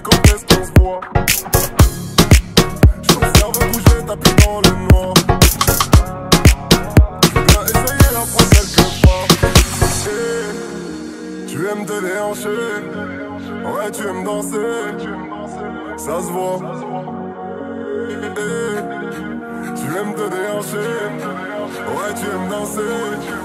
quand est-ce qu'on se voit? J'observe bouger ta pied dans le noir. J'voudrais essayer la prochaine quelque part. Tu aimes te déhancher, ouais tu aimes danser, ça se voit. Tu aimes te déhancher, ouais tu aimes danser.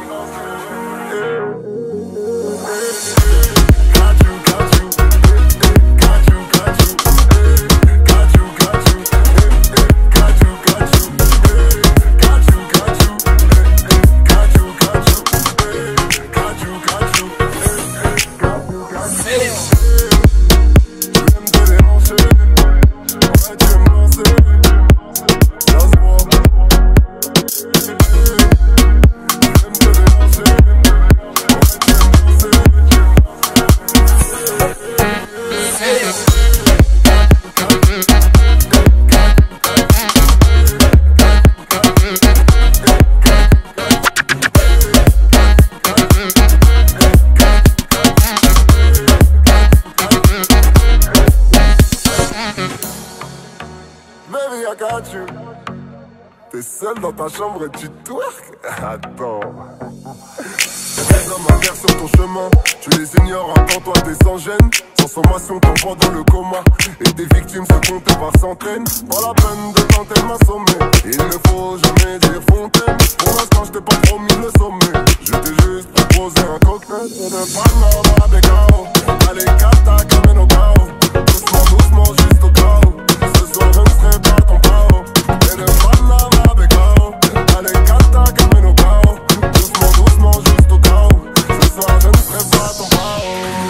Baby, I got you. T'es seul dans ta chambre et tu twerk. Attends. Les hommes à faire sur ton chemin, tu les ignores, attends-toi, t'es sans gêne. Sans sommation, t'envoies dans le coma. Et tes victimes se comptent par centaines. Pas la peine de tenter de m'assommer. Il ne faut jamais dire fontaine. Pour l'instant, je t'ai pas promis le sommet. Je t'ai juste proposé un cocktail de Panama Becao. Allez, cata, camino cao. Doucement, doucement, juste au cas où. Ce soir, je ne serai pas ton pao. Et de Panama Becao. Allez, cata, camino cao. Doucement, doucement, juste au cas où. Ce soir, je ne serai pas ton pao.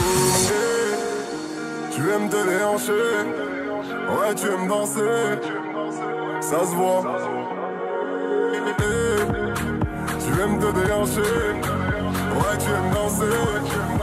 Tu aimes te déhancher, ouais tu aimes danser, ça se voit. Tu aimes te déhancher, ouais tu aimes danser.